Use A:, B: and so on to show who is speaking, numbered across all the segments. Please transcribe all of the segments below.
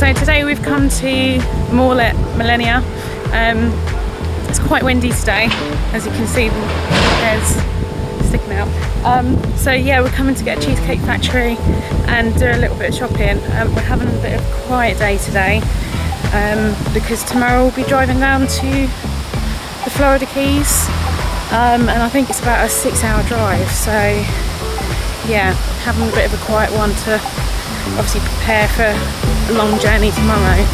A: So today we've come to Mohr at Millenia. It's quite windy today, as you can see the hairs sticking out. So yeah, we're coming to get a Cheesecake Factory and do a little bit of shopping. We're having a bit of a quiet day today because tomorrow we'll be driving down to the Florida Keys, and I think it's about a 6-hour drive. So yeah, having a bit of a quiet one to obviously prepare for a long journey tomorrow.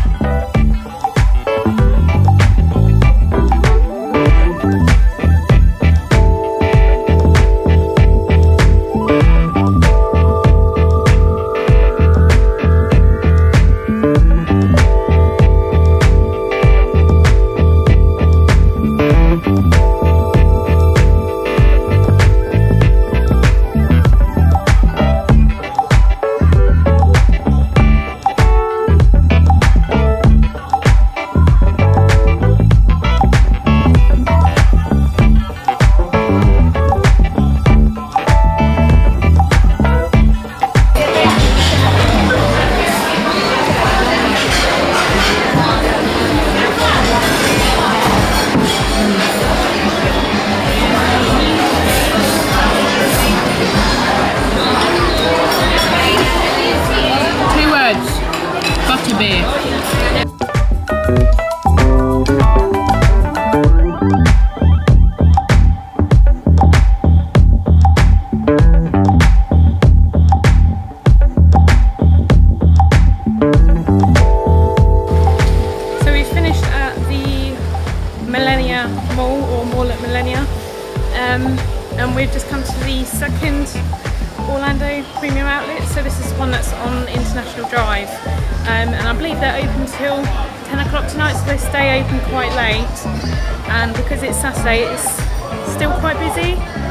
A: Mohr at Millenia, and we've just come to the second Orlando premium outlet. So this is one that's on International Drive, and I believe they're open till 10 o'clock tonight, so they stay open quite late, and because it's Saturday it's still quite busy.